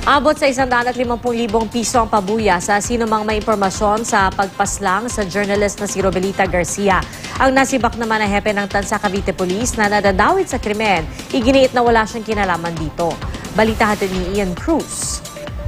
Abot sa 150,000 piso ang pabuya sa sinumang may impormasyon sa pagpaslang sa journalist na si Robelita Garcia. Ang nasibak naman na hepe ng Tansa Cavite Police na nadadawit sa krimen, iginiit na wala siyang kinalaman dito. Balita hatid ni Ian Cruz.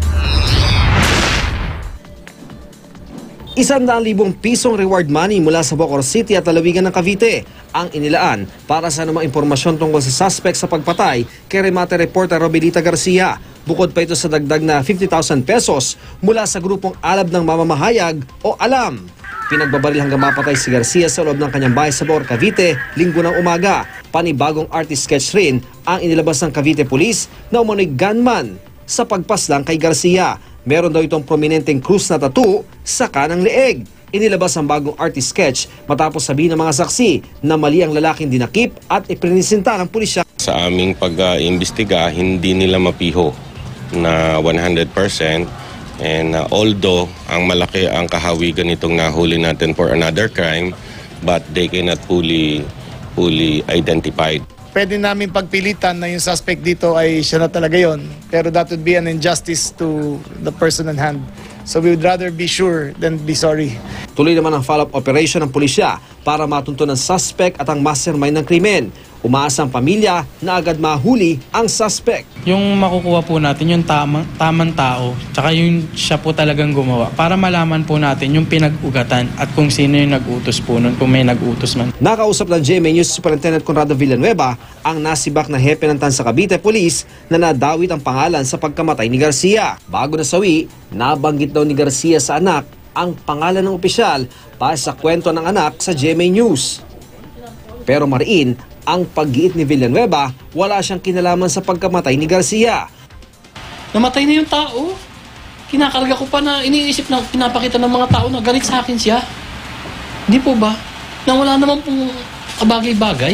100,000 pisong reward money mula sa Bacoor City at lalawigan ng Cavite ang inilaan para sa anumang impormasyon tungkol sa suspect sa pagpatay kay Remate reporter Robelita Garcia. Bukod pa ito sa dagdag na 50,000 pesos mula sa grupong Alab ng Mamamahayag o ALAM. Pinagbabaril hanggang mapatay si Garcia sa loob ng kanyang bahay sa Bacoor, Cavite, linggo ng umaga. Panibagong artist sketch rin ang inilabas ng Cavite Police na umano'y gunman sa pagpaslang kay Garcia. Meron daw itong prominenteng krus na tattoo sa kanang leeg. Inilabas ang bagong artist sketch matapos sabihin ng mga saksi na mali ang lalaking dinakip at iprinisinta ng pulisya. Sa aming pag-imbestiga, hindi nila mapiho na 100%. And although ang malaki ang kahawigan nitong nahuli natin for another crime, but they cannot fully identified. Pwede namin pagpilitan na yung suspect dito ay siya na talaga yon. Pero that would be an injustice to the person on hand. So we would rather be sure than be sorry. Tuloy naman ang follow-up operation ng pulisya para matunto ng suspect at ang mastermind ng krimen. Umaasa ang pamilya na agad mahuli ang suspect. Yung makukuha po natin yung tamang tao, tsaka yung siya po talagang gumawa para malaman po natin yung pinag-ugatan at kung sino yung nag-utos po nun, kung may nag-utos man. Nakausap ng GMA News Superintendent Conrado Villanueva ang nasibak na hepe ng Tansa Cavite Police na nadawit ang pangalan sa pagkamatay ni Garcia. Bago nasawi, nabanggit daw ni Garcia sa anak ang pangalan ng opisyal para sa kwento ng anak sa GMA News. Pero mariin, ang pag-giit ni Villanueva, wala siyang kinalaman sa pagkamatay ni Garcia. Namatay na yung tao. Kinakarga ko pa na iniisip na pinapakita ng mga tao na galit sa akin siya. Hindi po ba? Na wala naman pong kabagay-bagay.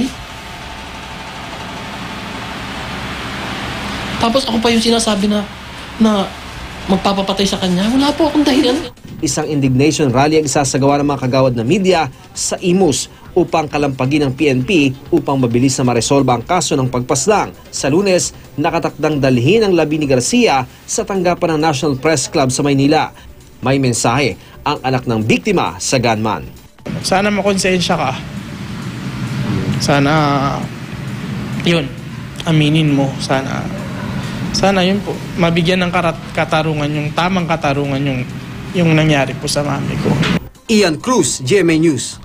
Tapos ako pa yung sinasabi na magpapapatay sa kanya. Wala po akong dahilan. Isang indignation rally ang isasagawa ng mga kagawad na media sa Imus upang kalampagin ng PNP upang mabilis na maresolba ang kaso ng pagpaslang. Sa Lunes, nakatakdang dalhin ang labi ni Garcia sa tanggapan ng National Press Club sa Maynila. May mensahe ang anak ng biktima sa gunman. Sana makonsensya ka. Sana, yun, aminin mo. Sana yun po, mabigyan ng katarungan, yung tamang katarungan yung nangyari po sa mami ko. Ian Cruz, GMA News.